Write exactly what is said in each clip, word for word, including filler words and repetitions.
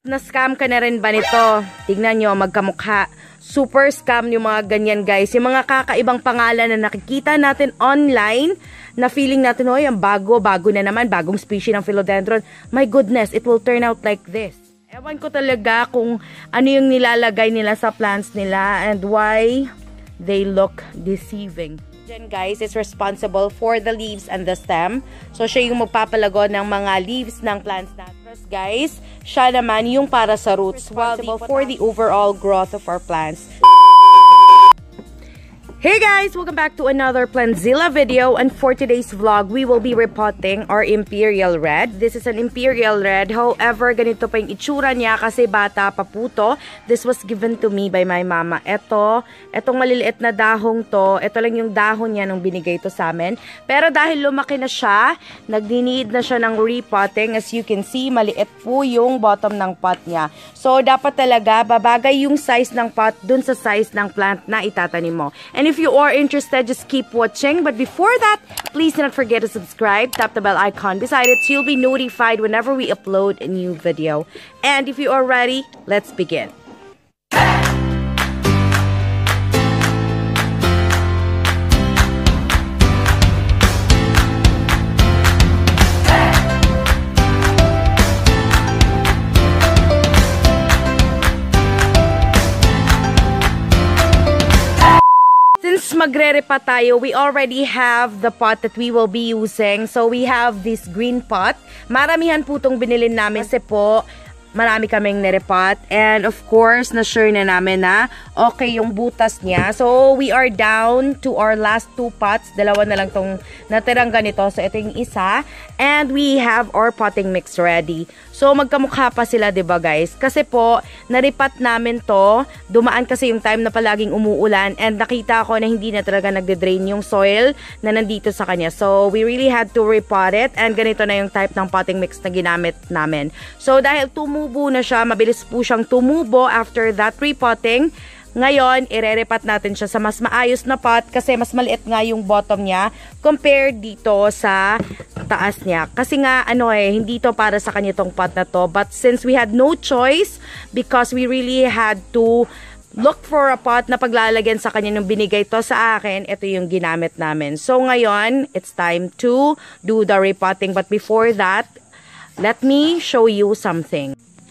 Na-scam ka na rin ba nito? Tignan nyo, magkamukha. Super scam yung mga ganyan, guys. Yung mga kakaibang pangalan na nakikita natin online, na feeling natin, oh, yung bago, bago na naman, bagong species ng philodendron. My goodness, it will turn out like this. Ewan ko talaga kung ano yung nilalagay nila sa plants nila and why they look deceiving. Then guys, is responsible for the leaves and the stem. So, siya yung magpapalago ng mga leaves ng plants natin. Guys, siya naman yung para sa roots, responsible for the overall growth of our plants. Hey guys! Welcome back to another Plantzilla video, and for today's vlog, we will be repotting our Imperial Red. This is an Imperial Red, however, ganito pa yung itsura niya kasi bata pa po to. This was given to me by my mama. Ito, etong maliliit na dahong to, ito lang yung dahon niya nung binigay to sa amin. Pero dahil lumaki na siya, nagdi-need na siya ng repotting. As you can see, maliit po yung bottom ng pot niya. So, dapat talaga babagay yung size ng pot dun sa size ng plant na itatanim mo. And if you are interested, just keep watching. But before that, please do not forget to subscribe. Tap the bell icon beside it so you'll be notified whenever we upload a new video. And if you are ready, let's begin. Since magre-repa tayo, we already have the pot that we will be using. So, we have this green pot. Maramihan po itong binilin namin kasi po, marami kaming nirepot. And of course, na-sure na namin na okay yung butas niya. So, we are down to our last two pots. Dalawa na lang tong natirang ganito. So, ito yung isa. And we have our potting mix ready. So, magkamukha pa sila, diba guys? Kasi po, naripat namin to. Dumaan kasi yung time na palaging umuulan. And nakita ko na hindi na talaga nagde-drain yung soil na nandito sa kanya. So, we really had to repot it. And ganito na yung type ng potting mix na ginamit namin. So, dahil tumubo na siya, mabilis po siyang tumubo after that repotting. Ngayon, irerepat natin siya sa mas maayos na pot kasi mas maliit nga yung bottom niya compared dito sa taas niya. Kasi nga, ano eh, hindi to para sa kanya tong pot na to. But since we had no choice, because we really had to look for a pot na paglalagyan sa kanya nung binigay to sa akin, ito yung ginamit namin. So ngayon, it's time to do the repotting. But before that, let me show you something.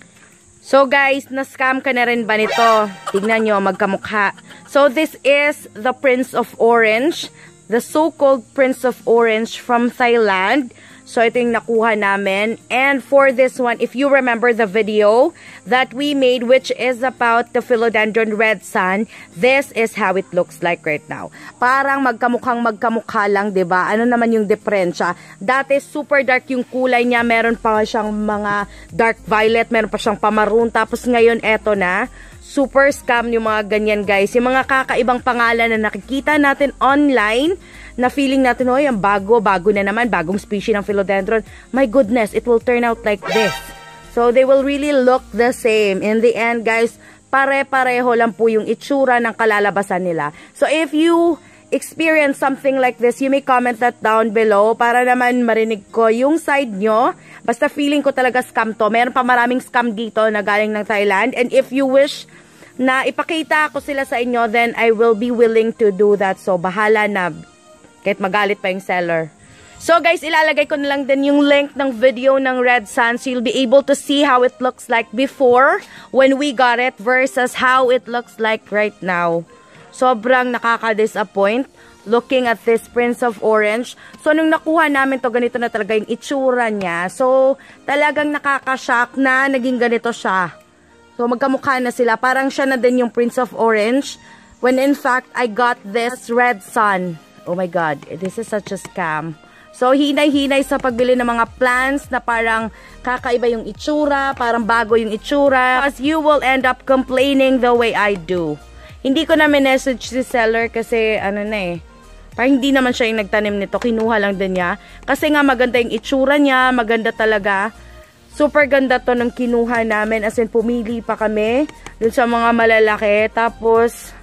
So guys, na-scam ka na rin ba nito? Tignan nyo, magkamukha. So this is the Prince of Orange, the so-called Prince of Orange from Thailand. So ito yung nakuha namin. And for this one, if you remember the video that we made, which is about the Philodendron Red Sun, this is how it looks like right now. Parang magkamukhang magkamukha lang, diba? Ano naman yung diferensya? Dati super dark yung kulay niya, meron pa siyang mga dark violet, meron pa siyang pamaroon, tapos ngayon eto na. Super scam yung mga ganyan guys. Yung mga kakaibang pangalan na nakikita natin online, na feeling natin, oh, yung bago, bago na naman, bagong species ng philodendron. My goodness, it will turn out like this. So, they will really look the same. In the end, guys, pare-pareho lang po yung itsura ng kalalabasan nila. So, if you experience something like this, you may comment that down below para naman marinig ko yung side nyo. Basta feeling ko talaga scam to. Meron pa maraming scam dito na galing ng Thailand. And if you wish na ipakita ko sila sa inyo, then I will be willing to do that. So, bahala na. Kahit magalit pa yung seller. So guys, ilalagay ko na lang din yung link ng video ng Red Sun so you'll be able to see how it looks like before when we got it versus how it looks like right now. Sobrang nakaka-disappoint looking at this Prince of Orange. So nung nakuha namin to, ganito na talaga yung itsura niya. So talagang nakaka-shock na naging ganito siya. So magkamukha na sila. Parang siya na din yung Prince of Orange when in fact I got this Red Sun. Oh my God, this is such a scam. So, hinay-hinay sa pagbili ng mga plants na parang kakaiba yung itsura, parang bago yung itsura. Because you will end up complaining the way I do. Hindi ko na message si seller kasi ano na eh. Parang hindi naman siya yung nagtanim nito, kinuha lang din niya. Kasi nga maganda yung itsura niya, maganda talaga. Super ganda to nung kinuha namin. As in, pumili pa kami dun sa mga malalaki. Tapos,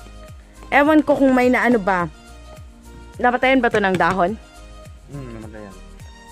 ewan ko kung may na ano ba. Napatayan ba to ng dahon? Hmm, namatayan.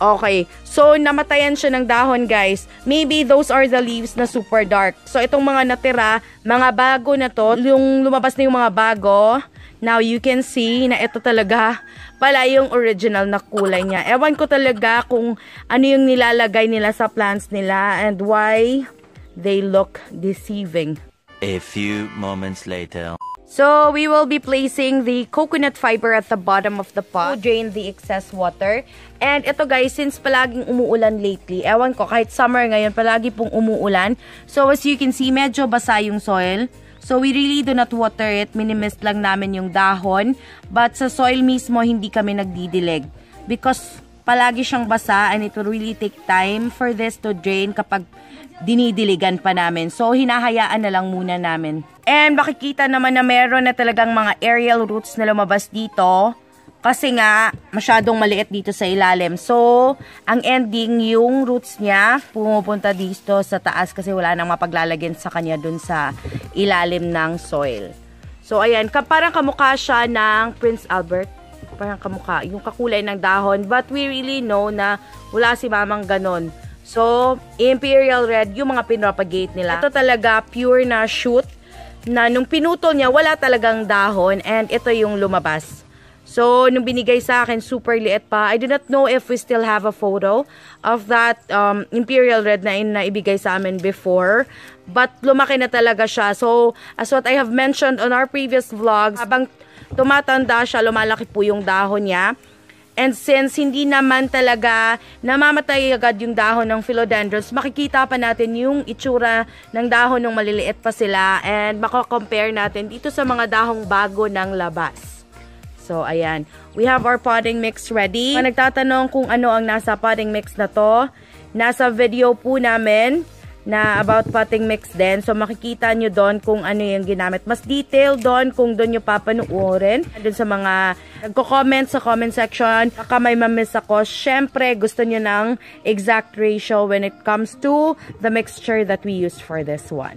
Okay, so namatayan siya ng dahon guys. Maybe those are the leaves na super dark. So itong mga natira, mga bago na to, yung lumabas na yung mga bago. Now you can see na ito talaga pala yung original na kulay niya. Ewan ko talaga kung ano yung nilalagay nila sa plants nila and why they look deceiving. A few moments later. So, we will be placing the coconut fiber at the bottom of the pot to drain the excess water. And ito guys, since palaging umuulan lately, ewan ko, kahit summer ngayon, palagi pong umuulan. So, as you can see, medyo basa yung soil. So, we really do not water it. Minimist lang namin yung dahon. But sa soil mismo, hindi kami nagdidilig. Because palagi siyang basa and it will really take time for this to drain kapag dinidiligan pa namin. So, hinahayaan na lang muna namin. And makikita naman na meron na talagang mga aerial roots na lumabas dito. Kasi nga, masyadong maliit dito sa ilalim. So, ang ending, yung roots niya, pumupunta dito sa taas kasi wala nang mapaglalagyan sa kanya dun sa ilalim ng soil. So, ayan. Parang kamukha siya ng Prince Albert. Parang kamukha. Yung kakulay ng dahon. But we really know na wala si mamang ganon. So, Imperial Red, yung mga pinropagate nila. Ito talaga pure na shoot na nung pinutol niya, wala talagang dahon and ito yung lumabas. So, nung binigay sa akin, super liit pa. I do not know if we still have a photo of that um, Imperial Red na, na ibigay sa amin before. But lumaki na talaga siya. So, as what I have mentioned on our previous vlogs, habang tumatanda siya, lumalaki po yung dahon niya. And since hindi naman talaga namamatay agad yung dahon ng philodendrons, makikita pa natin yung itsura ng dahon nung maliliit pa sila and makakompare natin dito sa mga dahong bago ng labas. So, ayan. We have our potting mix ready. Kung nagtatanong kung ano ang nasa potting mix na to, nasa video po namin na about potting mix din. So, makikita nyo doon kung ano yung ginamit. Mas detail doon kung doon nyo papanuorin. Doon sa mga nagko-comment sa comment section. Baka may mamiss ako. Siyempre, gusto nyo ng exact ratio when it comes to the mixture that we use for this one.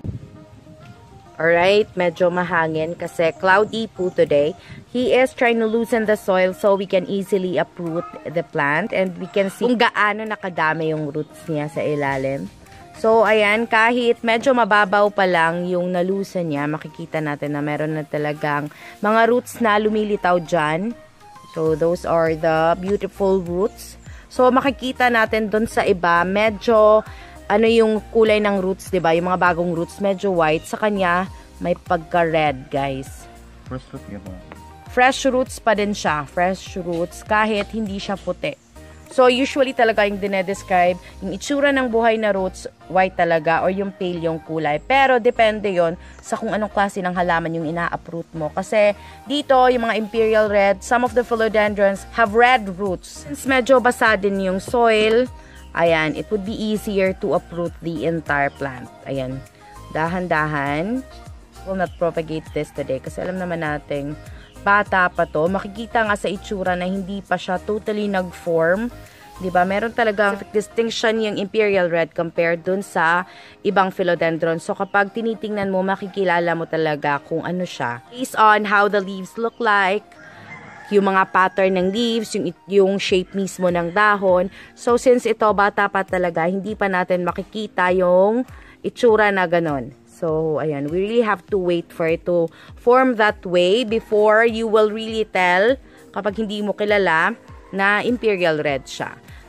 Alright, medyo mahangin kasi cloudy po today. He is trying to loosen the soil so we can easily uproot the plant and we can see kung gaano nakadami yung roots niya sa ilalim. So, ayan, kahit medyo mababaw pa lang yung nalusan niya, makikita natin na meron na talagang mga roots na lumilitaw dyan. So, those are the beautiful roots. So, makikita natin dun sa iba, medyo, ano yung kulay ng roots, diba? Yung mga bagong roots, medyo white. Sa kanya, may pagka-red, guys. Fresh root nga po. Fresh roots pa din siya. Fresh roots, kahit hindi siya puti. So, usually talaga yung dinedescribe, yung itsura ng buhay na roots, white talaga, or yung pale yung kulay. Pero, depende yon sa kung anong klase ng halaman yung ina-uproot mo. Kasi, dito, yung mga Imperial Red, some of the philodendrons have red roots. Since medyo basa din yung soil, ayan, it would be easier to uproot the entire plant. Ayan, dahan-dahan. Will not propagate this today kasi alam naman nating bata pa to. Makikita nga sa itsura na hindi pa siya totally nag-form. Diba? Meron talagang distinction yung Imperial Red compared dun sa ibang philodendron. So, kapag tinitingnan mo, makikilala mo talaga kung ano siya. Based on how the leaves look like, yung mga pattern ng leaves, yung, yung shape mismo ng dahon. So, since ito, bata pa talaga, hindi pa natin makikita yung itsura na ganon. So, ayan, we really have to wait for it to form that way before you will really tell kapag hindi mo kilala na Imperial Red siya.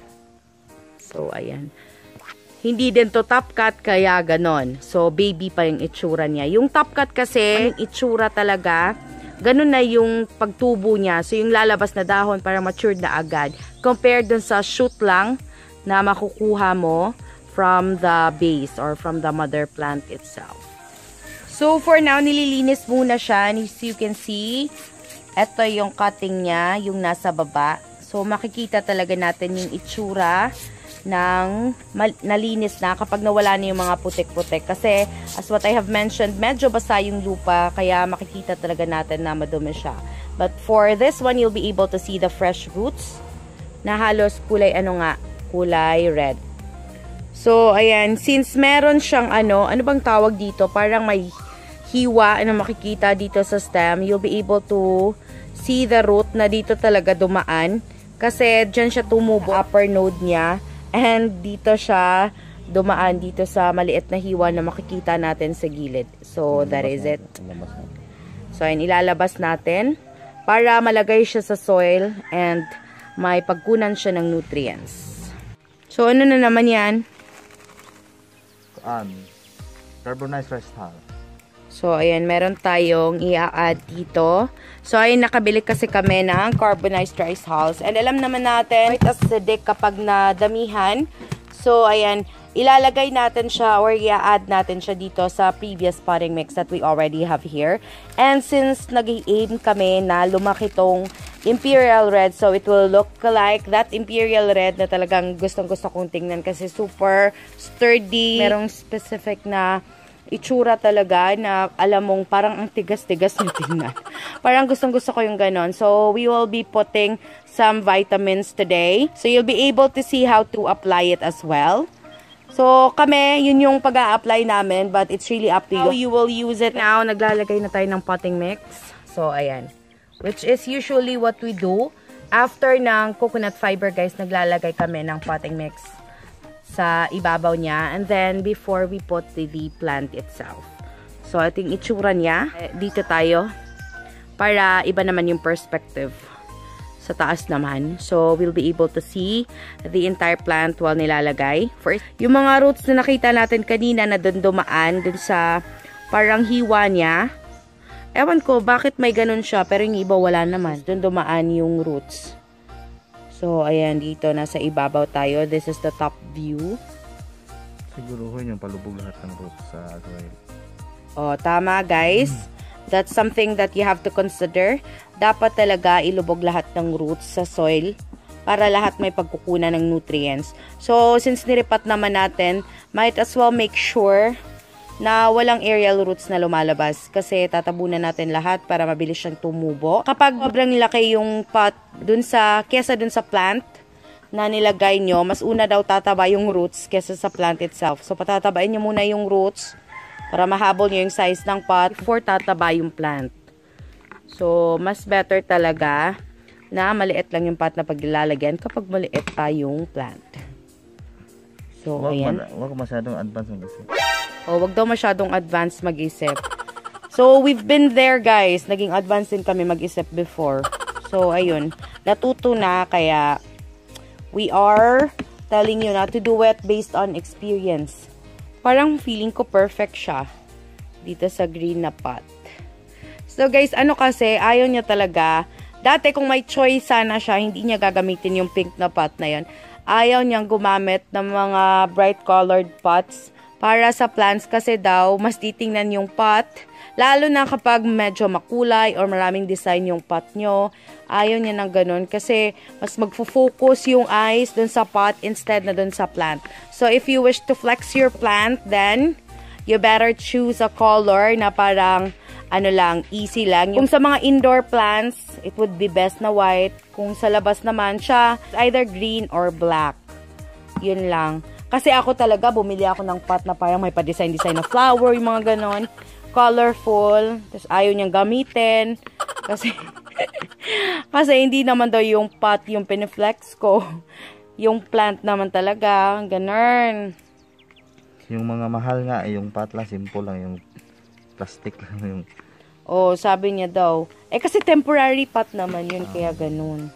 So, ayan. Hindi din to top cut, kaya ganon. So, baby pa yung itsura niya. Yung top cut kasi, yung itsura talaga, ganon na yung pagtubo niya. So, yung lalabas na dahon para matured na agad. Compared dun sa shoot lang na makukuha mo from the base or from the mother plant itself. So, for now, nililinis muna siya. As you can see, ito yung cutting niya, yung nasa baba. So, makikita talaga natin yung itsura ng nalinis na kapag nawala na yung mga putik-putik. Kasi, as what I have mentioned, medyo basa yung lupa, kaya makikita talaga natin na madumi siya. But for this one, you'll be able to see the fresh roots na halos kulay ano nga, kulay red. So, ayan, since meron siyang ano, ano bang tawag dito? Parang may hiwa na makikita dito sa stem. You'll be able to see the root na dito talaga dumaan. Kasi dyan siya tumubo, upper node niya. And dito siya dumaan dito sa maliit na hiwa na makikita natin sa gilid. So, that is it. So, ayun, ilalabas natin para malagay siya sa soil and may pagkunan siya ng nutrients. So, ano na naman yan? Um, carbonized rice hull. So, ayan, meron tayong i-add dito. So, ayun, nakabili kasi kami ng carbonized rice hulls. And alam naman natin, quite acidic kapag nadamihan. So, ayan, ilalagay natin siya or i-add natin siya dito sa previous potting mix that we already have here. And since nag-aim kami na lumaki tong Imperial Red, so it will look like that Imperial Red na talagang gustong-gusto kong tingnan kasi super sturdy. Merong specific na itsura talaga na alam mong parang ang tigas-tigas na tingnan. Parang gustong-gusto ko yung ganon. So, we will be putting some vitamins today. So, you'll be able to see how to apply it as well. So, kami, yun yung pag-a-apply namin, but it's really up to you. How you will use it. Now, naglalagay na tayo ng potting mix. So, ayan. Which is usually what we do. After ng coconut fiber, guys, naglalagay kami ng potting mix sa ibabaw niya. And then, before we put the, the plant itself. So, ating itsura niya. Dito tayo. Para iba naman yung perspective. Sa taas naman. So, we'll be able to see the entire plant while nilalagay. First, yung mga roots na nakita natin kanina na dun dumaan, dun sa parang hiwa niya. Ewan ko, bakit may ganun siya, pero yung iba wala naman. Dun dumaan yung roots. So, ayan, dito, nasa ibabaw tayo. This is the top view. Siguruhin yung palubog lahat ng roots sa soil. Oh, tama, guys. Mm. That's something that you have to consider. Dapat talaga ilubog lahat ng roots sa soil para lahat may pagkukunan ng nutrients. So, since niripat naman natin, might as well make sure na walang aerial roots na lumalabas kasi tatabunan natin lahat para mabilis siyang tumubo. Kapag sobrang laki yung pot dun sa, kesa dun sa plant na nilagay nyo, mas una daw tataba yung roots kesa sa plant itself. So, patatabain nyo muna yung roots para mahabol nyo yung size ng pot before tataba yung plant. So, mas better talaga na maliit lang yung pot na paglalagyan kapag maliit pa yung plant. So, wag ayan. Huwag masyadong advance mag-isip. O, wag daw masyadong advance mag-isip. So, we've been there, guys. Naging advance din kami mag-isip before. So, ayun. Natuto na, kaya we are telling you not to do it based on experience. Parang feeling ko perfect siya dito sa green na pot. So, guys, ano kasi, ayaw niya talaga. Dati, kung may choice sana siya, hindi niya gagamitin yung pink na pot na yon. Ayaw niyang gumamit ng mga bright colored pots para sa plants kasi daw, mas titingnan yung pot. Lalo na kapag medyo makulay or maraming design yung pot nyo. Ayaw niya ng ganun kasi mas magfo-focus yung eyes dun sa pot instead na dun sa plant. So, if you wish to flex your plant, then you better choose a color na parang ano lang, easy lang. Kung sa mga indoor plants, it would be best na white. Kung sa labas naman siya, either green or black. Yun lang. Kasi ako talaga, bumili ako ng pot na parang may pa-design-design na flower, yung mga ganon. Colorful. Tapos ayaw niyang gamitin. Kasi, kasi hindi naman daw yung pot yung piniflex ko. Yung plant naman talaga. Ganon. Yung mga mahal nga, yung pot lang, simple lang. Yung plastic lang yung... Oh, sabi niya daw. Eh, kasi temporary pot naman yun, kaya ganon.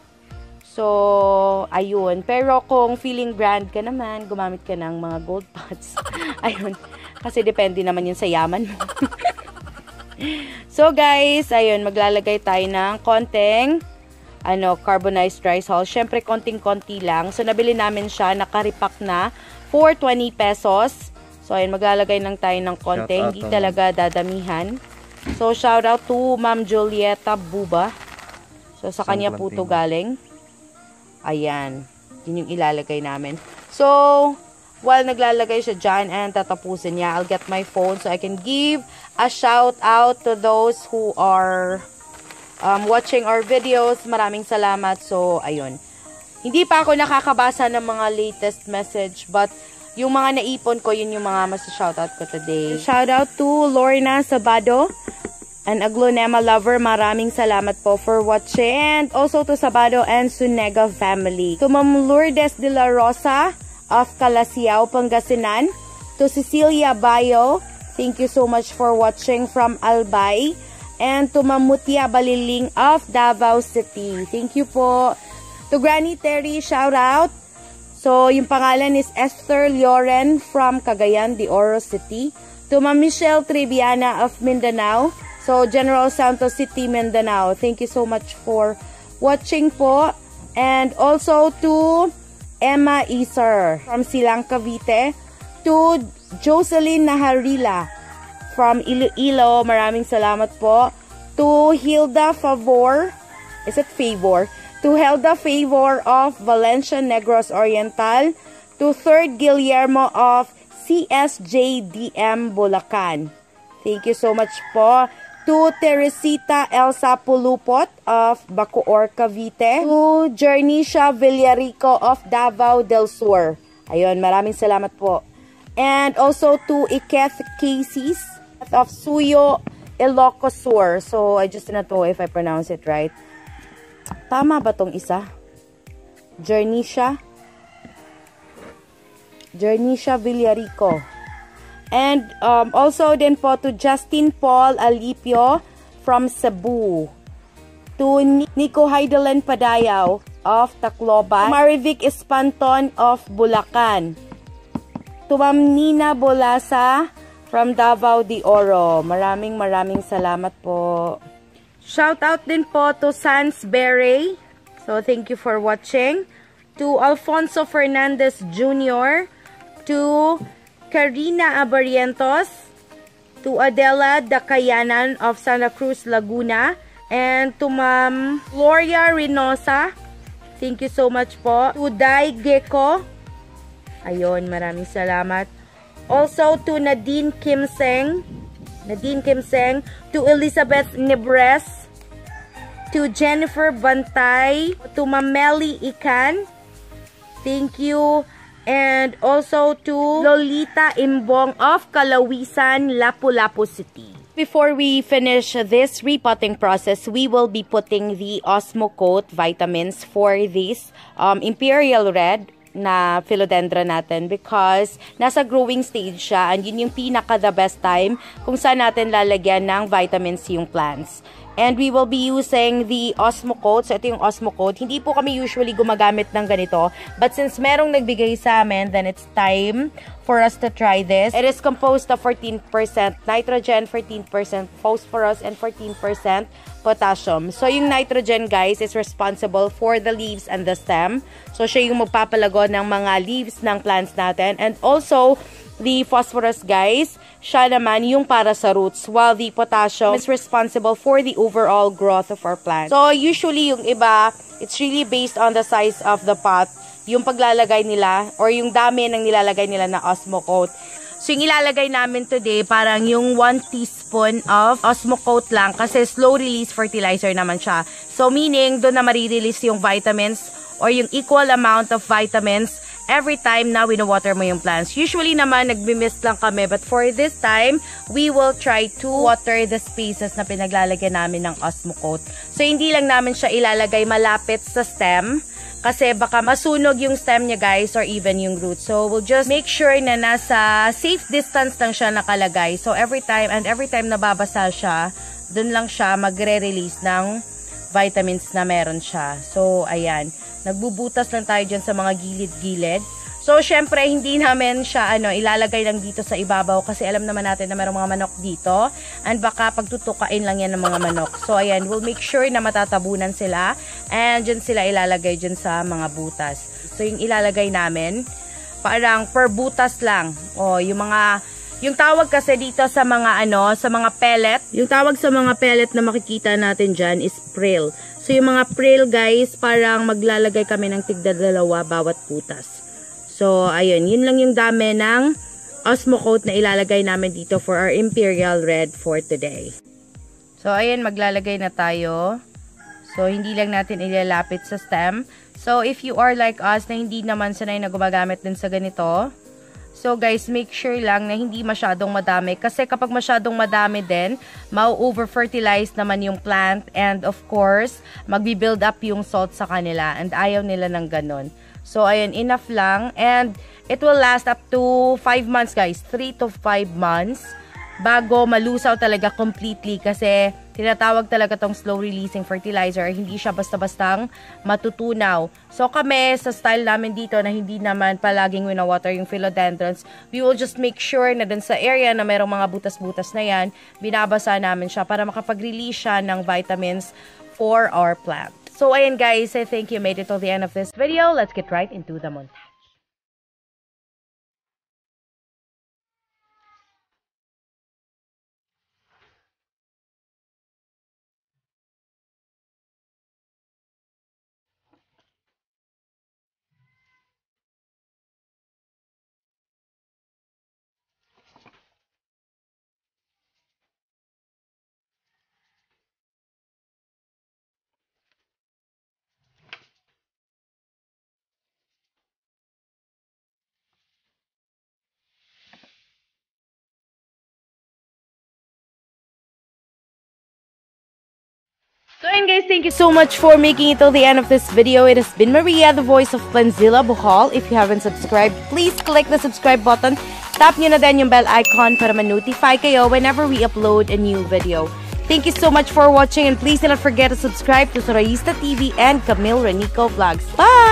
So, ayun. Pero kung feeling brand ka naman, gumamit ka ng mga gold pots. Ayun. Kasi depende naman yun sa yaman mo. So, guys, ayun. Maglalagay tayo ng konting ano, carbonized rice hull. Siyempre, konting-konti lang. So, nabili namin siya. Nakaripak na for twenty pesos. So, ayun. Maglalagay lang tayo ng konti. Hindi talaga dadamihan. So, shout out to Ma'am Julieta Buba. So, sa kanya po to galing. Ayan. Yun yung ilalagay namin. So, while naglalagay siya dyan and tatapusin niya, I'll get my phone so I can give a shout out to those who are um, watching our videos. Maraming salamat. So, ayun. Hindi pa ako nakakabasa ng mga latest message, but yung mga naipon ko, yun yung mga mas-shoutout ko today. Shout out to Lorna Sabado an Aglonema lover, maraming salamat po for watching. And also to Sabado and Sunega family. To Ma'am Lourdes de la Rosa of Calasiao, Pangasinan. To Cecilia Bayo, thank you so much for watching from Albay. And to Ma'am Mutia Baliling of Davao City. Thank you po. To Granny Terry, shout out. So, yung pangalan is Esther Lloren from Cagayan de Oro City. To Ma'am Michelle Triviana of Mindanao. So, General Santos City, Mindanao. Thank you so much for watching po. And also to Emma Iser from Silang Cavite. To Jocelyn Naharila from Iloilo. Maraming salamat po. To Hilda Favor. Is it Favor? To Hilda Favor of Valencia Negros Oriental. To Third Guillermo of C S J D M Bulacan. Thank you so much po. To Teresita Elsa Pulupot of Bacoor, Cavite. To Jernisha Villarico of Davao del Sur. Ayun, maraming salamat po. And also to Iketh Casey's of Suyo, Ilocos Sur. So, I just don't know if I pronounce it right. Tama ba tong isa? Jernisha? Jernisha Villarico. And um, also din po to Justin Paul Alipio from Cebu. To Nico Heidelan Padayaw of Tacloban. To Marivic Espanton of Bulacan. To Ma'am Nina Bolasa from Davao de Oro. Maraming maraming salamat po. Shout out din po to Sans Beret. So thank you for watching. To Alfonso Fernandez Junior To Karina Abarientos, to Adela Dacayanan of Santa Cruz, Laguna, and to Ma'am Gloria Reynosa. Thank you so much po. To Dai Gecko. Ayun, maraming salamat. Also to Nadine Kimseng. Nadine Kimseng. To Elizabeth Nebres. To Jennifer Bantay. To Ma'am Melly Ikan. Thank you. And also to Lolita Imbong of Calawisan, Lapu-Lapu City. Before we finish this repotting process, we will be putting the Osmocote vitamins for this um, Imperial Red na philodendron natin because nasa growing stage siya and yun yung pinaka the best time kung saan natin lalagyan ng vitamins yung plants. And we will be using the Osmocote. So, ito yung Osmocote. Hindi po kami usually gumagamit ng ganito. But since merong nagbigay sa amin, then it's time for us to try this. It is composed of fourteen percent nitrogen, fourteen percent phosphorus, and fourteen percent potassium. So, yung nitrogen, guys, is responsible for the leaves and the stem. So, siya yung magpapalago ng mga leaves ng plants natin. And also, the phosphorus, guys, siya naman yung para sa roots, while the potassium is responsible for the overall growth of our plant. So, usually, yung iba, it's really based on the size of the pot, yung paglalagay nila, or yung dami ng nilalagay nila na Osmocote. So, yung ilalagay namin today, parang yung one teaspoon of Osmocote lang, kasi slow-release fertilizer naman siya. So, meaning, doon na marirelease yung vitamins, or yung equal amount of vitamins, every time na wino-water mo yung plants. Usually naman, nagbi-mist lang kami. But for this time, we will try to water the spaces na pinaglalagyan namin ng Osmocote. So, hindi lang namin siya ilalagay malapit sa stem. Kasi baka masunog yung stem niya, guys, or even yung roots. So, we'll just make sure na nasa safe distance lang siya nakalagay. So, every time, and every time nababasa siya, dun lang siya magre-release ng vitamins na meron siya. So, ayan. Nagbubutas lang tayo dyan sa mga gilid-gilid. So, syempre, hindi namin siya ano, ilalagay lang dito sa ibabaw kasi alam naman natin na mayroong mga manok dito. And baka pagtutukain lang yan ng mga manok. So, ayan, we'll make sure na matatabunan sila. And dyan sila ilalagay dyan sa mga butas. So, yung ilalagay namin, parang per butas lang. O, yung mga... Yung tawag kasi dito sa mga ano, sa mga pellet, yung tawag sa mga pellet na makikita natin dyan is prill. So, yung mga prill, guys, parang maglalagay kami ng tigdadalawa bawat putas. So, ayun, yun lang yung dami ng Osmocote na ilalagay namin dito for our Imperial Red for today. So, ayun, maglalagay na tayo. So, hindi lang natin ilalapit sa stem. So, if you are like us na hindi naman sanay na gumagamit din sa ganito, So guys, make sure lang na hindi masyadong madami. Kasi kapag masyadong madami din, ma-over-fertilize naman yung plant. And of course, magbi-build up yung salt sa kanila. And ayaw nila ng ganun. So ayun, enough lang. And it will last up to five months guys. three to five months. Bago malusaw talaga completely. Kasi tinatawag talaga tong slow releasing fertilizer. Hindi siya basta-bastang matutunaw. So kami, sa style namin dito na hindi naman palaging winawater yung philodendrons, we will just make sure na dun sa area na merong mga butas-butas na yan, binabasa namin siya para makapag-release siya ng vitamins for our plant. So ayan guys, I think you made it till the end of this video. Let's get right into the montage. So and guys, thank you so much for making it till the end of this video. It has been Maria, the voice of Planzilla Bohol. If you haven't subscribed, please click the subscribe button. Tap nyo na din yung bell icon para ma-notify kayo whenever we upload a new video. Thank you so much for watching and please do not forget to subscribe to Sorayista T V and Camille Renico Vlogs. Bye!